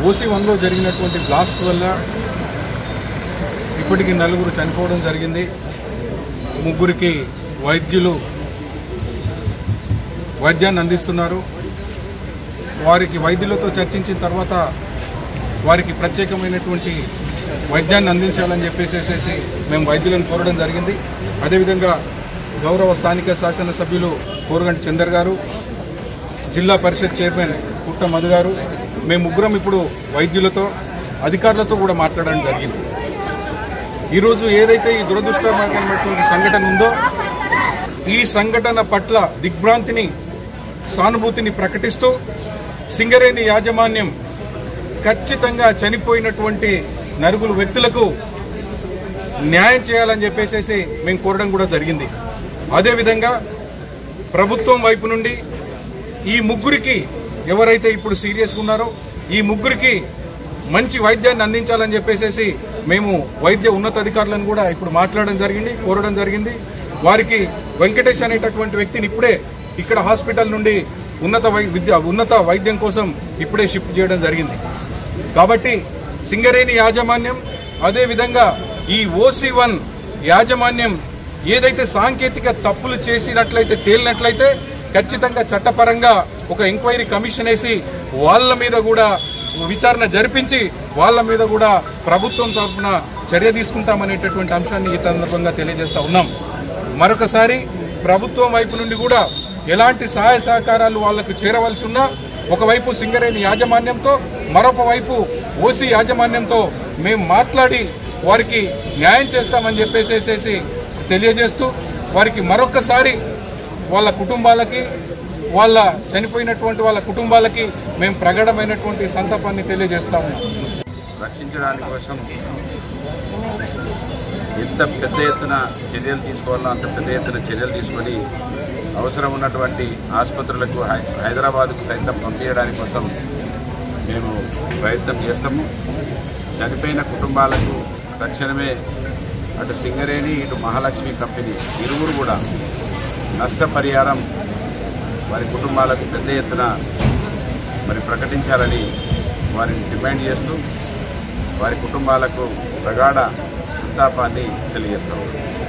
OC1లో జరిగినటువంటి బ్లాస్ట్ వల్ల ఇప్పటికి 4 చనిపోవడం జరిగింది. 3 వైద్యులు వైద్యాన్ని అందిస్తున్నారు. వారికి వైద్యులతో చర్చించిన తర్వాత వారికి ప్రత్యేకమైనటువంటి వైద్యాన్ని అందించాలని చెప్పేసి మేము వైద్యులను కోరడం జరిగింది. అదేవిధంగా గౌరవ స్థానిక శాసనసభ్యులు కోరుగంటి చందర్ గారు, జిల్లా పరిషత్ చైర్మన్ పుట్ట మధు గారు, మేము ముగ్గురం ఇప్పుడు వైద్యులతో అధికారులతో కూడా మాట్లాడడం జరిగింది. ఈరోజు ఏదైతే ఈ దురదృష్టకరమైనటువంటి సంఘటన ఉందో ఈ సంఘటన పట్ల దిగ్భ్రాంతిని సానుభూతిని ప్రకటిస్తూ సింగరేణి యాజమాన్యం ఖచ్చితంగా చనిపోయినటువంటి 4 వ్యక్తులకు న్యాయం చేయాలని చెప్పేసి మేము కోరడం కూడా జరిగింది. అదేవిధంగా ప్రభుత్వం వైపు నుండి ఈ 3 ఎవరైతే ఇప్పుడు సీరియస్గా ఉన్నారో ఈ 3 మంచి వైద్యాన్ని అందించాలని చెప్పేసి మేము వైద్య ఉన్నతాధికారులను కూడా ఇప్పుడు మాట్లాడడం జరిగింది, కోరడం జరిగింది. వారికి వెంకటేష్ అనేటటువంటి వ్యక్తిని ఇప్పుడే ఇక్కడ హాస్పిటల్ నుండి ఉన్నత వైద్యం కోసం ఇప్పుడే షిఫ్ట్ చేయడం జరిగింది. కాబట్టి సింగరేణి యాజమాన్యం అదేవిధంగా ఈ OC1 యాజమాన్యం ఏదైతే సాంకేతిక తప్పులు చేసినట్లయితే తేలినట్లయితే ఖచ్చితంగా చట్టపరంగా ఒక ఎంక్వైరీ కమిషన్ వేసి వాళ్ళ మీద కూడా విచారణ జరిపించి వాళ్ళ మీద కూడా ప్రభుత్వం తరఫున చర్య తీసుకుంటామనేటటువంటి అంశాన్ని ఈ సందర్భంగా తెలియజేస్తా ఉన్నాం. మరొకసారి ప్రభుత్వం వైపు నుండి కూడా ఎలాంటి సహాయ సహకారాలు వాళ్లకు చేరవలసి ఉన్నా ఒకవైపు సింగరేణి యాజమాన్యంతో మరొక వైపు OC యాజమాన్యంతో మేము మాట్లాడి వారికి న్యాయం చేస్తామని చెప్పేసి తెలియజేస్తూ వారికి మరొకసారి వాళ్ళ కుటుంబాలకి వాళ్ళ చనిపోయినటువంటి వాళ్ళ కుటుంబాలకి మేము ప్రగాఢమైనటువంటి సంతాపాన్ని తెలియజేస్తాము. రక్షించడానికి కోసం ఎంత పెద్ద ఎత్తున చర్యలు తీసుకోవాలో అంత పెద్ద ఎత్తున చర్యలు తీసుకొని అవసరం ఉన్నటువంటి ఆసుపత్రులకు హైదరాబాద్కు సైతం పంపించడానికి కోసం మేము ప్రయత్నం చేస్తాము. చనిపోయిన కుటుంబాలకు తక్షణమే అటు సింగరేణి ఇటు మహాలక్ష్మి కంపెనీ ఇరువురు కూడా నష్టపరిహారం వారి కుటుంబాలకు పెద్ద ఎత్తున ప్రకటించాలని వారిని డిమాండ్ చేస్తూ వారి కుటుంబాలకు ప్రగాఢ సంతాపాన్ని తెలియజేస్తాము.